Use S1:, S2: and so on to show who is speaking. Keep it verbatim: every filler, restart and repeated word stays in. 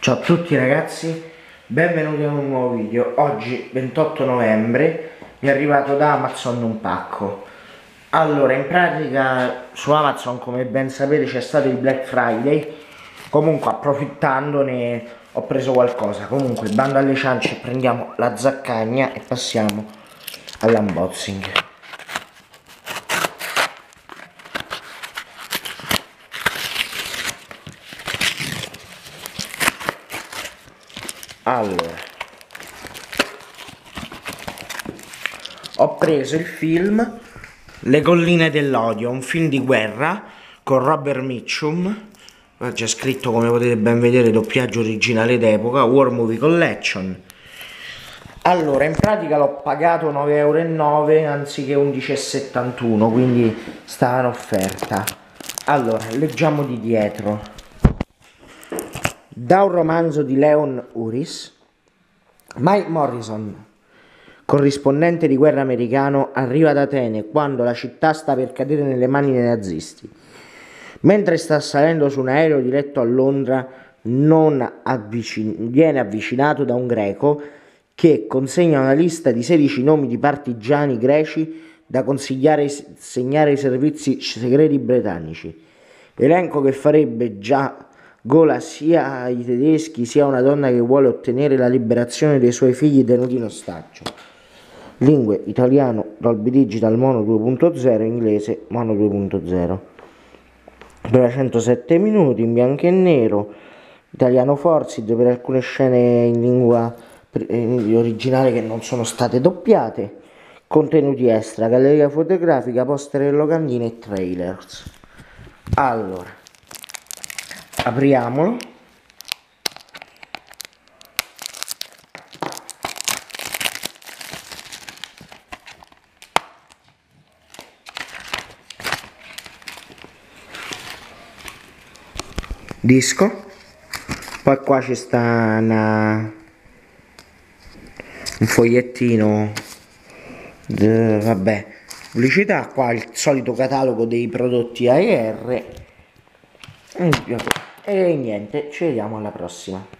S1: Ciao a tutti ragazzi, benvenuti in un nuovo video. Oggi ventotto novembre mi è arrivato da Amazon un pacco. Allora, in pratica su Amazon, come ben sapete, c'è stato il Black Friday. Comunque, approfittandone, ho preso qualcosa. Comunque, bando alle ciance, prendiamo la zaccagna e passiamo all'unboxing. Allora, ho preso il film Le colline dell'odio, un film di guerra con Robert Mitchum, c'è scritto, come potete ben vedere, doppiaggio originale d'epoca, War Movie Collection. Allora, in pratica l'ho pagato nove e nove euro anziché undici e settantuno, quindi stava in offerta. Allora, leggiamo di dietro. Da un romanzo di Leon Uris, Mike Morrison, corrispondente di guerra americano, arriva ad Atene quando la città sta per cadere nelle mani dei nazisti. Mentre sta salendo su un aereo diretto a Londra, non avvicin- viene avvicinato da un greco che consegna una lista di sedici nomi di partigiani greci da consigliare segnare ai servizi segreti britannici. Elenco che farebbe già gola sia ai tedeschi sia a una donna che vuole ottenere la liberazione dei suoi figli tenuti in ostaggio. Lingue: italiano Dolby Digital Mono due punto zero, inglese Mono due punto zero. Dura centosette minuti, in bianco e nero, italiano Forsid per alcune scene in lingua originale che non sono state doppiate. Contenuti extra: galleria fotografica, poster e locandine e trailers. Allora, apriamolo. Disco. Poi qua ci sta una, un fogliettino de, vabbè, pubblicità. Qua il solito catalogo dei prodotti A E R e niente, ci vediamo alla prossima.